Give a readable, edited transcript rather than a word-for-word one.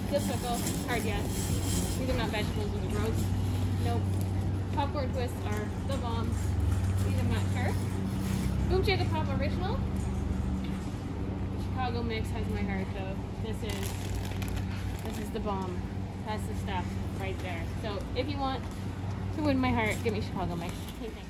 Dill pickle, hard yes. These are not vegetables, these are gross. Nope. Popcorn twists are the bombs. These are not sure. Boom Shake Pop Original. Chicago mix has my heart though. This is the bomb. That's the stuff right there. So if you want to win my heart, give me Chicago mix. Okay, thanks.